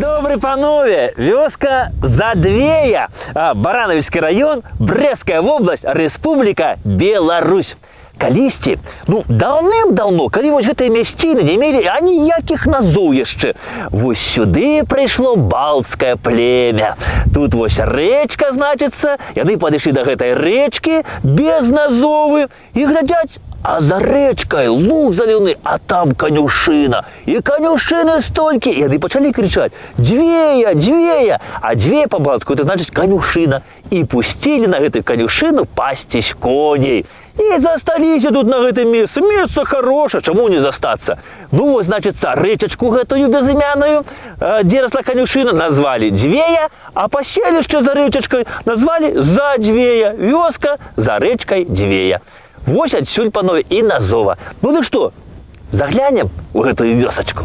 добрый, панове! Вёска Задвея, Барановичский район, Брестская область, Республика Беларусь. Калісьці, даўным-даўно, калі вось гэтыя мясціны не мелі аніякіх назоў яшчэ, вось сюды прыйшло балцкае племя. Тут вось рэчка, значыцца, яны падышлі да гэтай рэчкі без назовы і глядзяць, а за рэчкай луг зялёны, а там канюшына. І канюшыны столькі. І яны пачалі крычаць: «Дзвея, дзвея!» А дзвея па-балцку, это значыць канюшына. І пусцілі на гэтую канюшыну пасціць коней. І засталіся тут на гэтым месцы. Месца хорошае, чаму не застацца? Ну, значыцца, рэчачку гэтую безымянную, дзе расла канюшына, назвалі Дзвея, а паселішча за рэчачкай назвалі Задвея. Вёска за рэчкай Дзвея. Вось адсюль, панове, і назова. Ну дык што, заглянем у гэтую вёсачку.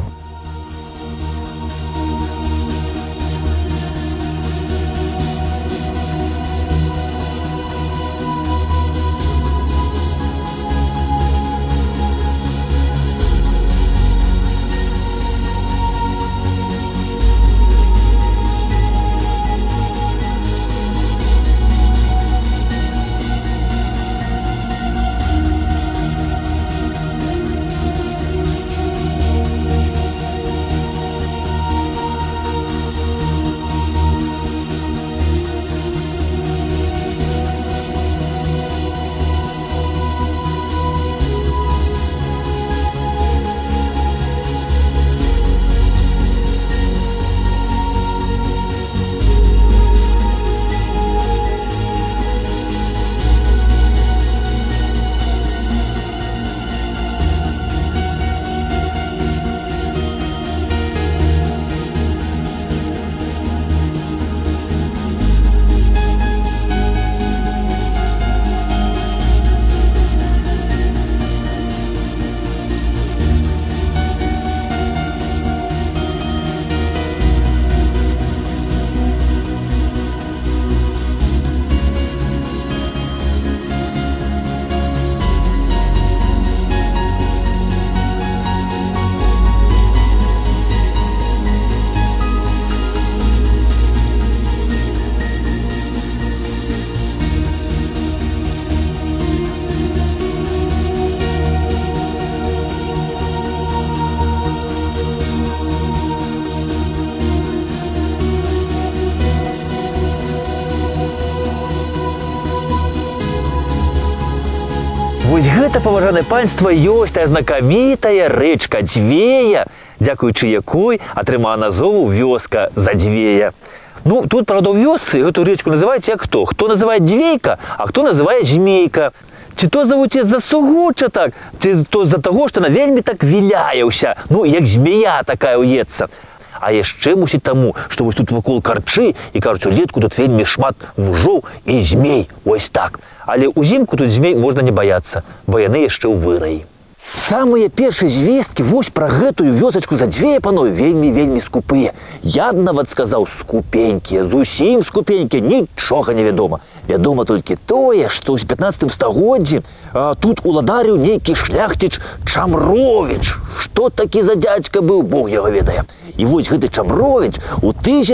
Вось гэта, паважанае панство, ёсць тая знакамітая рэчка Дзвея, дзякуючы якой атрымала назову вёска Задвея. Ну, тут, правда, ў вёсцы гэту рэчку называюць як хто. Хто называе Дзвейка, а хто называе Змейка. Ці то завуць з-за сугучча так, ці то з-за таго, што она вельмі так віляе ўся, ну, як змея такая ўецца. А яшчэ, мусіць, таму, што вось тут вакол карчы, і, кажуць, улетку тут вельмі шмат вужоў і змей, ось так. Але ўзімку тут змей можна не баяцца, бо яны яшчэ ў выраі. Самыя першыя звесткі вось пра гэтую вёсачку Задвея, панове, вельмі скупыя. Я б нават сказаў, скупенькія, зусім скупенькія, нічога не вядома. Вядома толькі тое, што ў 15 стагоддзі тут уладарыў нейкі шляхціч Чамровіч. Што такі за дзядзька быў, Бог яго ведае. І вось гэты Чамровіч у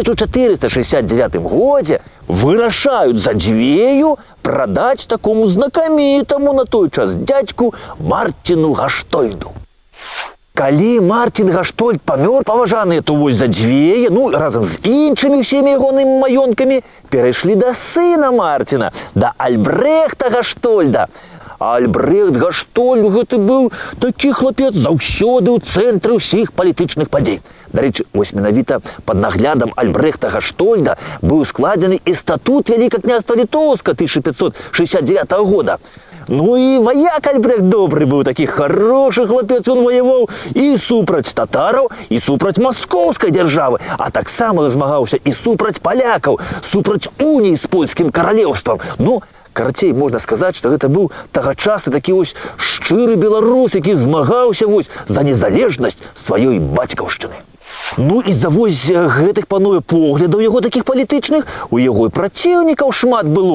1469 годзе вырашаюць Задвею прадаць такому знакамітаму на той час дзядзьку Марціну Гаштольду. Калі Марцін Гаштольд памёр, паважаныя, то вось Задвея, ну, разам з іншымі всімі ягонымі маёнткамі перайшлі да сына Марціна, да Альбрэхта Гаштольда. А Альбрэхт Гаштольд гэты быў такі хлапец заўсёды ў цэнтры ўсіх палітычных падзей. Дарэчы, вось менавіта пад наглядам Альбрэхта Гаштольда быў складзены і статут Вялікага княства Літоўска 1569 года. Ну і ваяк Альбрэхт добры быў, такі хорошы хлапец, ён ваяваў і супраць татараў, і супраць маскоўскай дзяржавы, а таксама змагаўся і супраць палякаў, супраць уніі з польскім каралеўствам. Ну, карацей, можна сказаць, што гэта быў тагачасны такі вось шчыры беларус, які змагаўся вось за незалежнасць сваёй бацькаўшчыны. Ну і за вось гэтых, панове, поглядаў яго такіх палітычных у яго і праціўнікаў шмат было.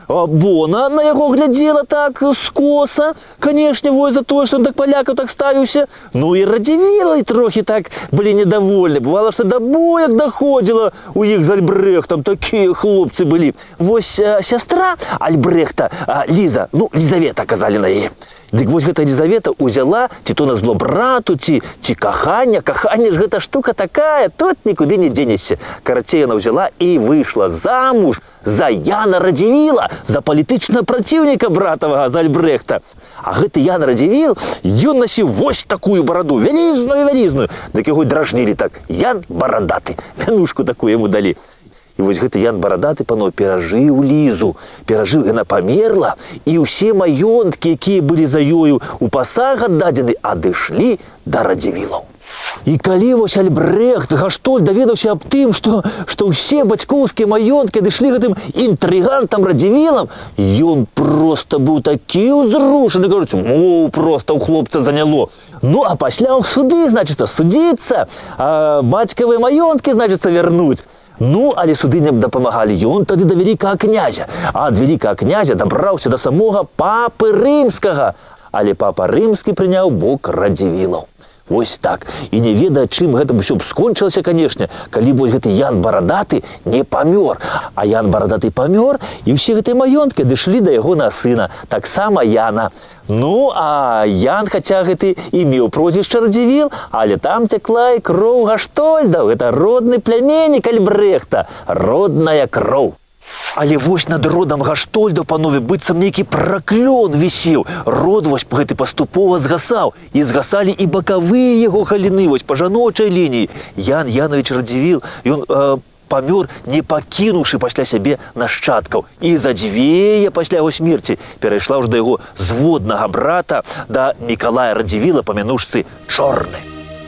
Бона на яго глядзела так скоса, канешне, вось за тое, што ён так палякаў так ставіўся. Ну і Радзівіла трохі так былі недовольны. Бывало, што да боек даходзіла у іх з Альбрэхтам, такія хлопцы былі. Вось сястра Альбрэхта, Ліза, ну, Лізавета казалі на яе. Дык вось гэта Елизавета узяла, ці то на зло брату, ці кахання. Каханне ж гэта штука такая, тут нікуды не дзенешся. Карацей, яна ўзяла і выйшла замуж за Яна Радзівіла, за палітычнага праціўніка братавага, за Альбрэхта. А гэты Ян Радзівіл, ён насіў вось такую бараду, вялізную. Дык яго дражнілі так: Ян Барадаты. Мянушку такую яму далі. І вось гэты Ян Барадаты, паноў, перажыў Лізу. Яна памерла, і ўсе маёнткі, якія былі за ёю у пасаг аддадзены, адышлі да Радзівілаў. І калі вось Альбрэхт Гаштоль даведаўся аб тым, што ўсе бацькоўскія маёнткі адышлі гэтым інтрыгантам Радзівілам, ён проста быў такі ўзрушаны, кажуць, моў проста ў хлопца заняло. Ну, а пасля ў суды, значыцца, судзіцца, бацькавыя маёнткі, значыцца, вярнуць. Ну, але суды не дапамагалі. Ён тады да вялікага князя. А ад вялікага князя дабраўся да самога папы рымскага. Але папа рымскі прыняў бок Радзівілаў. Вось так. І не ведае, чым гэта ўсё б скончылася, канешне, калі вось гэты Ян Барадаты не памёр. А Ян Барадаты памёр, і ўсе гэтыя маёнткі адышлі да яго на сына, таксама Яна. Ну, а Ян, хаця гэты і меў прозвішча Радзівіл, але там цякла і кроў Гаштольдаў. Гэта родны пляменнік Альбрэхта, родная кроў. Але вось над родам Гаштольдаў, панове, быццам нейкі праклён вісеў. Род вось гэты паступова згасаў. І згасалі і бакавыя яго галіны, вось па жаночай лініі. Ян Янович Радзівіл, ён памёр, не пакінуўшы пасля сябе нашчадкаў. І Задзвея пасля яго смерці перайшла ўжо да яго зводнага брата, да Мікалая Радзівіла па мянушцы Чорны.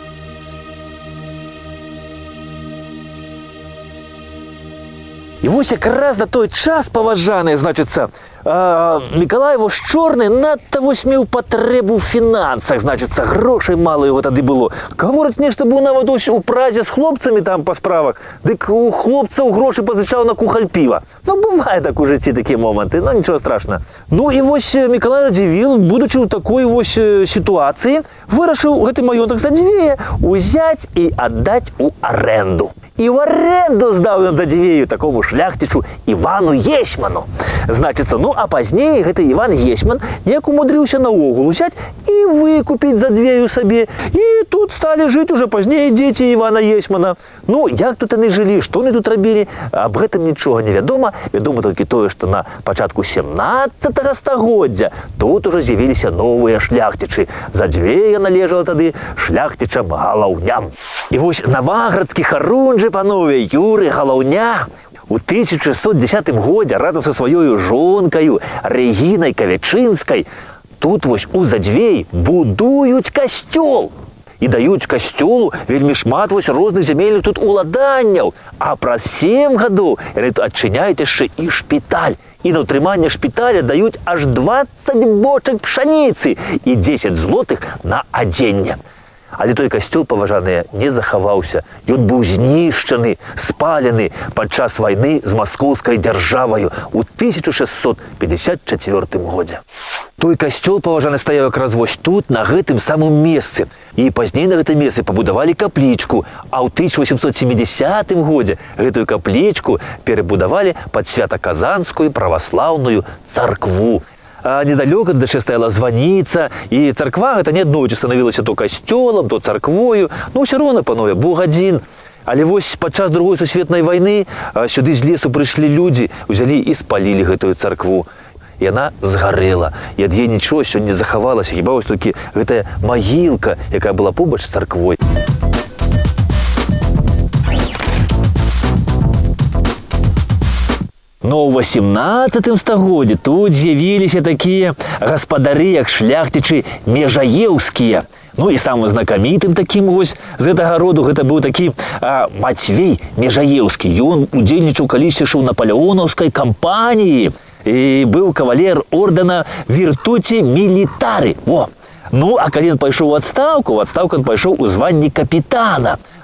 І вось якраз на той час, паважаныя, значыцца, Мікалай вось Чорны надта вось меў патрэбу ў фінансах, значыцца, грошай мала яго тады было. Гаворыць, нешта быў нават у празе з хлопцамі там па справах, дык у хлопцаў грошы пазычаў на кухаль піва. Ну, бывае так у жыцці такія моманты, ну, нічого страшна. Ну, і вось Мікалай Радзівіл, будучы ў такой вось сітуацыі, вырашыў гэты маёнтак Задзвея узяць і аддаць у арэнду. І ў арэнду здаў ён Задзвею такому шляхцічу Івану Есьману. Значыцца, ну, а пазней гэты Іван Есьман неяк умудрыўся наогул узяць і выкупіць Задзвею сабе. І тут сталі жыць уже пазней дзеці Івана Есьмана. Ну, як тут яны жылі, што яны тут рабілі, аб гэтым нічога не вядома. Вядома толькі тое, што на пачатку 17-го стагоддзя тут ужо з'явіліся новыя шляхцічы. Задзвея належала тады шляхцічам Галаўням. І вось наваградскі харунжы, панове, Юры Галаўня у 1610 годзе разам са сваёю жонкаю Рэгінай Кавячынскай тут вось у Задзвеі будуюць касцёл. І даюць касцёлу вельмі шмат вось розных зямельных тут уладанняў. А праз 7 гадоў яны адчыняюць яшчэ і шпіталь. І на ўтрыманне шпіталя даюць аж 20 бочак пшаніцы і 10 злотых на адзенне. Але той касцёл, паважаныя, не захаваўся. Ён быў знішчаны, спалены падчас вайны з маскоўскай дзяржаваю ў 1654 годзе. Той касцёл, паважаны, стаяў якраз вось тут, на гэтым самым месцы. І пазней на гэтым месцы пабудавалі каплічку, а ў 1870 годзе гэтую каплічку перабудавалі пад свята-казанскую праваслаўную царкву. А недалёка дачэ стаяла званіца, і царква гэта не аднойчы станавілася то касцёлам, то царквою. Ну, ўсё роўна, панове, Бог адзін. Але вось падчас Другой сусветнай вайны сюды з лесу прыйшлі людзі, узялі і спалілі гэтую царкву. Яна згарэла, і ад яе нічого сёння не захавалася, хіба вось толькі гэтая магілка, якая была побач з царквой. Но ў 18 стагоддзі тут з'явіліся такія гаспадары, як шляхцічы Межаеўскія. Ну і самым знакамітым такім вось з гэтага роду гэта быў такі Мацвей Межаеўскі. Ён удзельнічаў калісьці ў напалеонаўскай кампаніі і быў кавалер ордэна Віртуці Мілітары. О! Ну, а калі ён пайшоў у адстаўку ён пайшоў у званні капітана.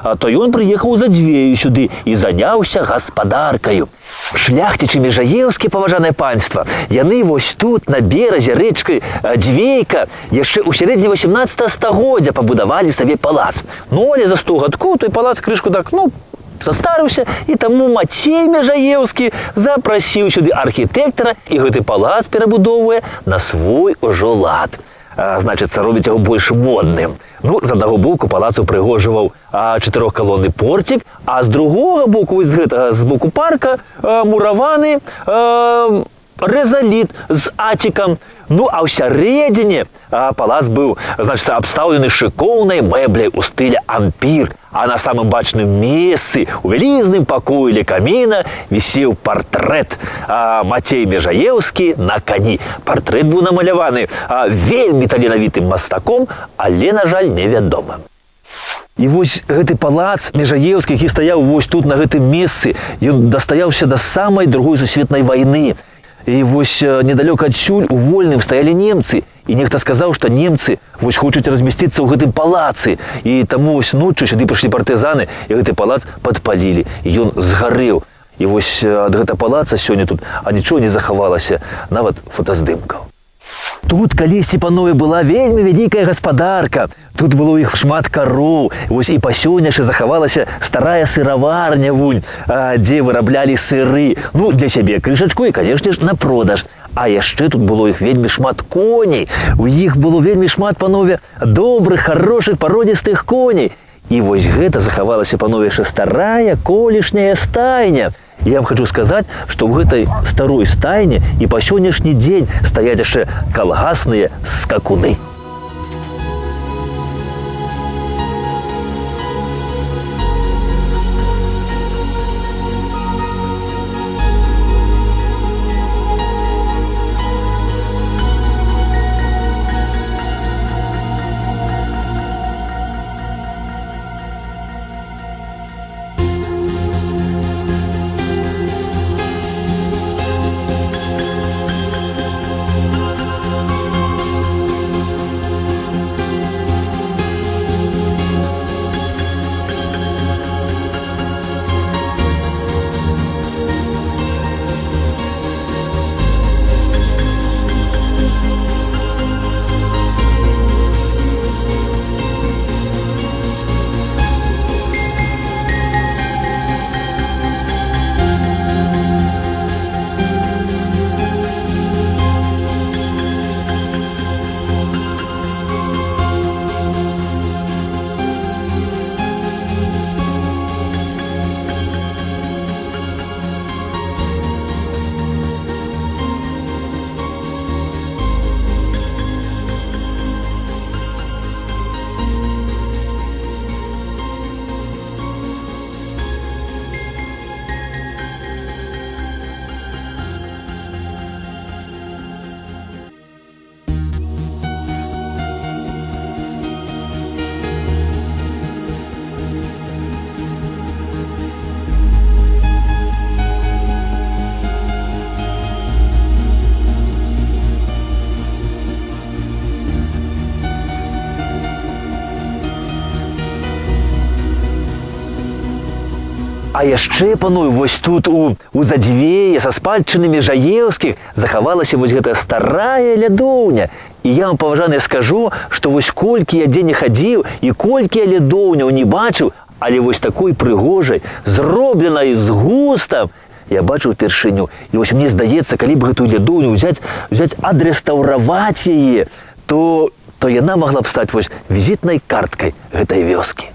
то ён прыехаў за Дзвею сюды і заняўся гаспадаркаю. Шляхцічы межаеўскія, паважанае панства, яны вось тут, на беразе рэчкі Дзвейка, яшчэ ў сярэдзіне 18 стагоддзя пабудавалі сабе палац. Ну, але за 100 гадкоў той палац крышку так, састарыўся, і таму Мацей Межаеўскі запрасіў сюды архітэктара, і гэты палац перабудоўвае на свой ужо лад. Значыцца, робіць яго больш модным. Ну, з аднаго боку палац упрыгожваў 4-калонны порцік, а з другога боку, з гэтага, з боку парка, мураваны рызаліт з атікам. Ну, а ў сярэдзіне палац быў, значыцца, абстаўлены шыкоўнай мэбляй у стылі ампір. А на самым бачным месцы, у вялізным пакоі ля каміна, вісеў партрэт Мацей Межаеўскі на кані. Партрэт быў намаляваны вельмі таленавітым мастаком, але, на жаль, невядомым. І вось гэты палац Межаеўскі, які стаяў вось тут, на гэтым месцы, ён дастаяўся да самай другой сусветнай вайны. І вось недалёка адсюль у Вольным стаялі немцы. І нехта сказаў, што немцы вось хочуць размясціцца ў гэтым палацы. І таму вось ноччу сюды прыйшлі партызаны, і гэты палац падпалілі. І ён згарэў. І вось ад гэтага палаца сёння тут нічого не захавалася, нават фотаздымкаў. Тут калісьці, панове, была вельмі вялікая гаспадарка. Тут было іх шмат кароў. Вось і па сённяшні захавалася старая сыраварня вунь, дзе выраблялі сыры. Ну, для сябе крышачку і, канешне ж, на продаж. А яшчэ тут было іх вельмі шмат коней. У іх было вельмі шмат, панове, добрых, хорошых, пародзістых коней. І вось гэта захавалася, панове, яшчэ старая колішняя стайня. Я вам хочу сказаць, што ў гэтай старой стайне і па сённяшні дзень стаяць яшчэ калгасныя скакуны. А яшчэ, панове, вось тут у Задзвеі са спадчыны Межаеўскіх захавалася вось гэтая старая лядоўня. І я вам, паважаныя, скажу, што вось колькі я дзе не хадзіў і колькі я лядоўняў не бачыў, але вось такой прыгожай, зробленай з густам, я бачыў упершыню. І вось мне здаецца, калі б гэтую лядоўню взяць адрэстаўраваць яе, то яна магла б стаць вось візітнай карткай гэтай вёскі.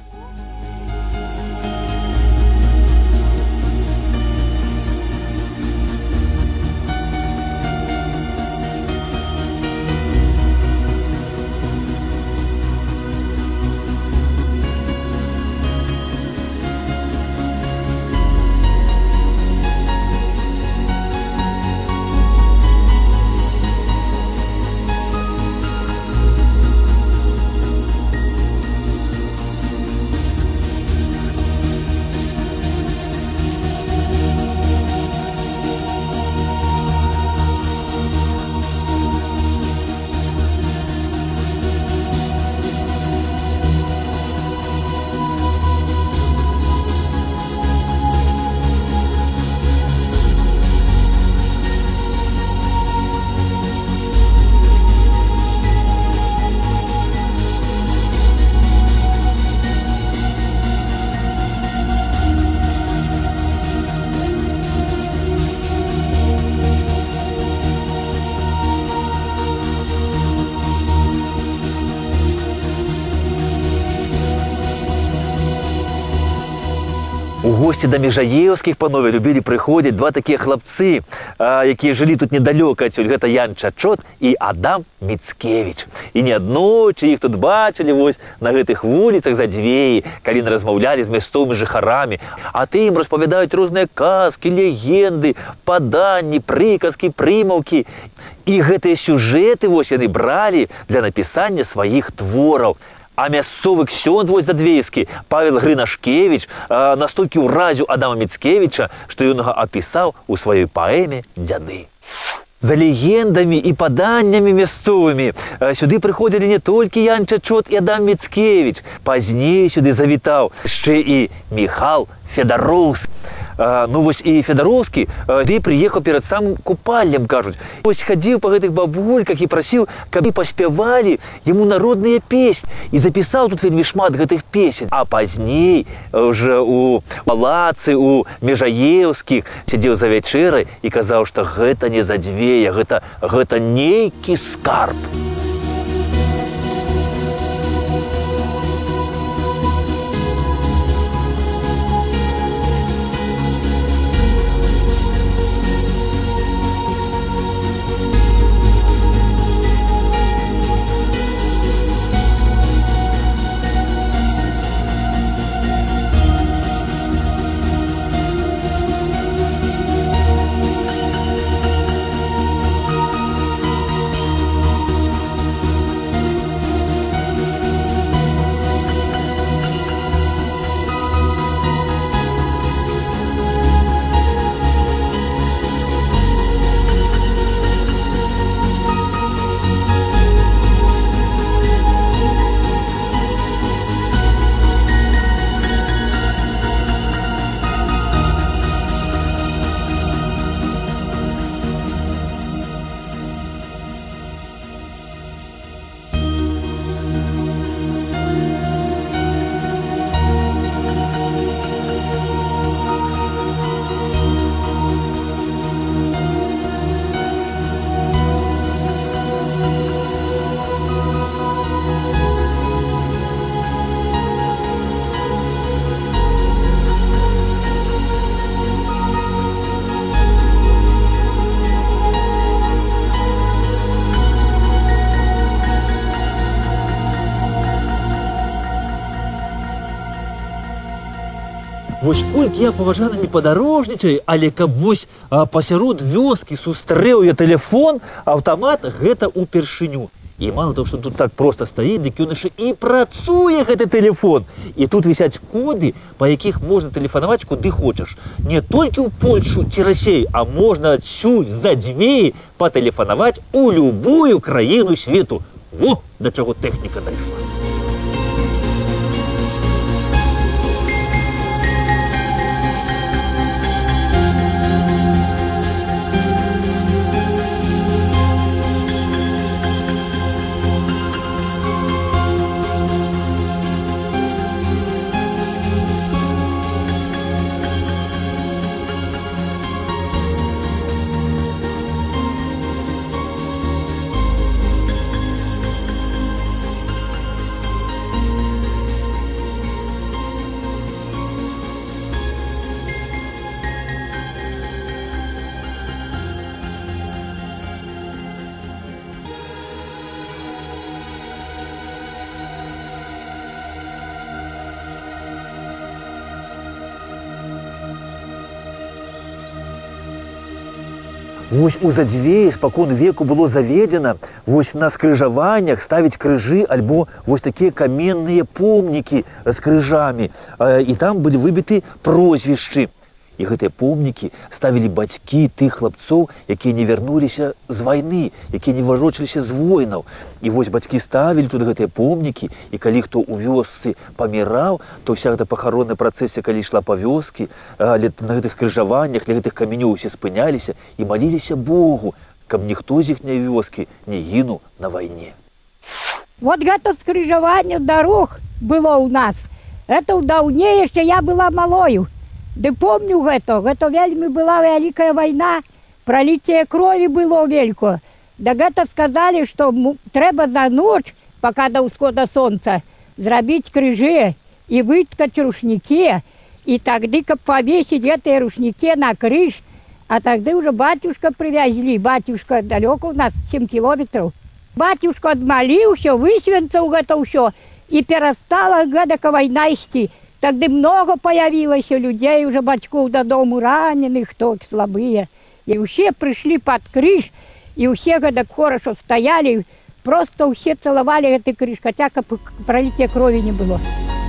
гости до Межаевских панове любили приходить два такие хлопцы, які жили тут недалеко отсюда. Это Ян Чачот и Адам Мицкевич. И не одночі их тут бачили вось на этих улицах Задвеї, коли не размовляли с местными жихарами. А ты им расповедают разные казки, легенды, поданні, приказки, примовки. И гэтые сюжеты вось яны брали для написания своих творов. А мясцовы ксёндз вось задвейскі Павел Грынашкевич настолькі ўразіў Адама Мицкевича, што ён яго апісаў у сваёй паэме «Дзяды». За легендами и поданиями мясцовыми сюды приходили не только Ян Чачот и Адам Мицкевич. Позднее сюды завитал еще и Михал Федоровский. Ну вось и Федоровский ты приехал перед самым купальнем, кажут. Вось ходил по этих бабульках и просил, каб они поспевали ему народные песни. И записал тут вельмі шмат гэтых песен. А позднее уже у палацы, у Межаевских сидел за вечерой и казал, что гэта не Задвея, гэта нейкі скарб. Вось колькі я паважана не падарожнічаю, але каб вось пасярод вёскі сустрэў я тэлефон, аўтамат гэта ўпершыню. І мало того, што тут так проста стаіць, дык ён яшчэ і працуе гэты тэлефон. І тут вісяць коды, па якіх можна тэлефанаваць куды хочаш. Не толькі ў Польшу ці Расею, а можна адсюль з Задвеі патэлефанаваць у любую краіну свету. Во, да чаго тэхніка дайшла. Вось у Задвеі спакон веку было заведзена вось на скрыжаваннях ставіць крыжы альбо вось такія каменныя помнікі з крыжамі. І там былі выбіты прозвішчы. І гэтыя помнікі ставілі бацькі тых хлапцоў, якія не вярнуліся з вайны, якія не варочаліся з войнаў. І вось бацькі ставілі тут гэтыя помнікі, і калі хто ў вёсцы паміраў, то вся гэта пахаронная працэсія, калі ішла па вёскі, на гэтых скрыжаваннях, ля гэтых камянёў усе спыняліся і маліліся Богу, каб ніхто з іхняй вёскі не гінуў на вайне. Вот гэта скрыжаванне дарог было ў нас. Это ў даўней яшчэ я была малою. Ды помню гэта вельмі была вялікая вайна, праліцце крові было велько. Да гэта сказалі, што трэба за ноч, пока да ўсхода сонца, зрабіць крыжы і выткаць рушнікі И тогда, как повесить эти рушники на крыш, а тогда уже батюшка привезли. Батюшка далеко у нас, 7 километров. Батюшка отмолился, высвинцал это все, и перестала гадака война идти. Тогда много появилось людей, уже батьков до дому раненых, кто слабые. И все пришли под крыш, и все гадак хорошо стояли, просто все целовали эту крыш, хотя как пролития крови не было.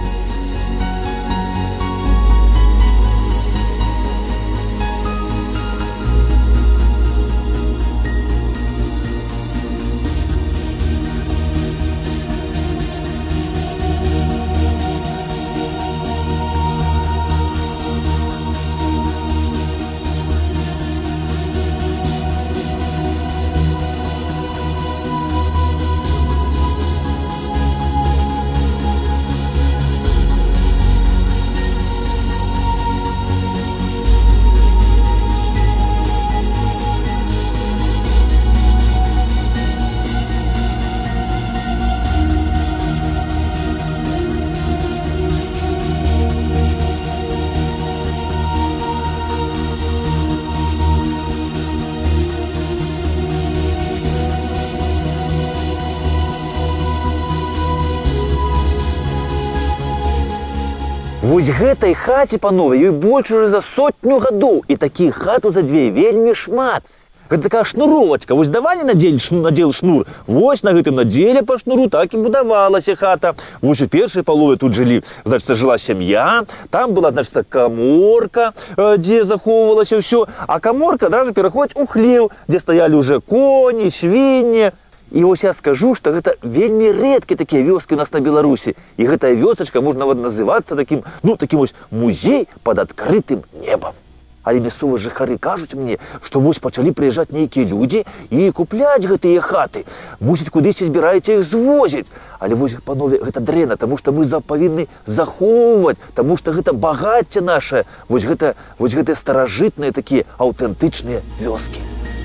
Вось гэтай хаце, панове, ёй больш уже за 100 гадоў, і такіх хат у Задвеі вельмі шмат. Гэта такая шнуровачка, вось давалі надзел шнур, вось на гэтым надзеле па шнуру так і будавалася хата. Вось у першай палове тут жылі, значыцца, жыла сям'я, там была, значыцца, каморка, дзе захоўвалася ўсё, а каморка адразу пераходзіць у хлеў, дзе стаялі уже коні, свінні. І вось я скажу, што гэта вельмі рэдкія такія вёскі у нас на Беларусі. І гэтая вёсачка можна называцца такім, такім вось музей пад адкрытым небам. Але мясцовыя жыхары кажуць мне, што вось пачалі прыязджаць нейкія людзі і купляць гэтыя хаты. Мусіць, кудысьці збіраеце іх звозіць. Але вось, панове, гэта дрэнна, таму што мы павінны захоўваць, таму што гэта багацце нашае, вось гэтыя старажытныя такія аўтэнтычныя вёскі.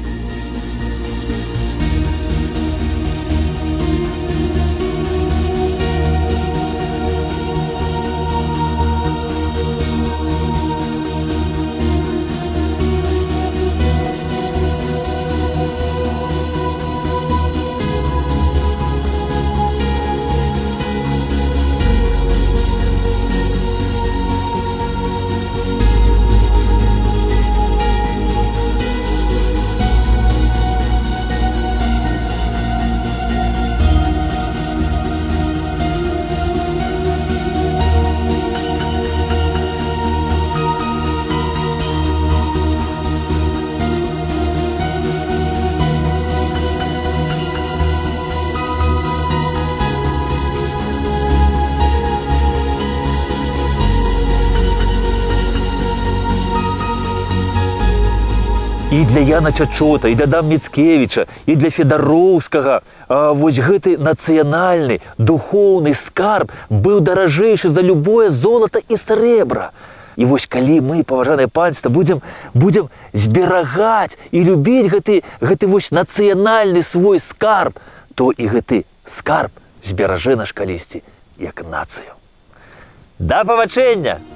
І для Яна Чачота, і для Адам Міцкевіча, і для Федароўскага вось гэты нацыянальны, духоўны скарб быў даражэйшы за любое золата і срэбра. І вось калі мы, паважанае панства, будзем зберагаць і любіць гэты вось нацыянальны свой скарб, то і гэты скарб зберажэ наш калісьці як нацыю. Да пабачэння!